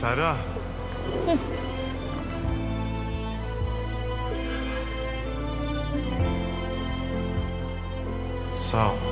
Serra. Sağ ol.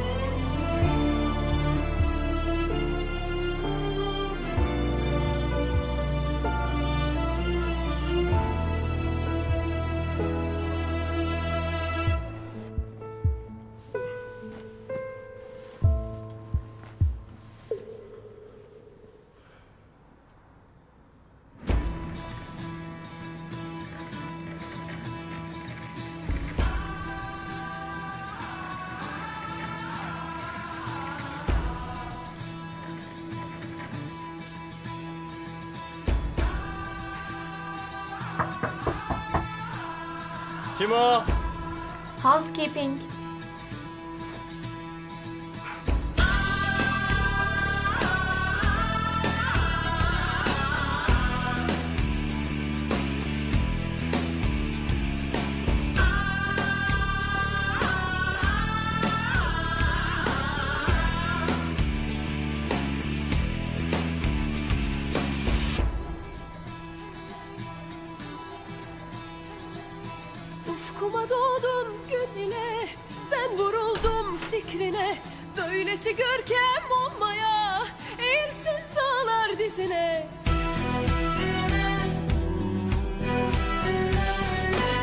Kim o? Housekeeping. Ufkuma doğdun gün ile, ben vuruldum fikrine. Böylesi görkem olmaya, eğilsin dağlar dizine.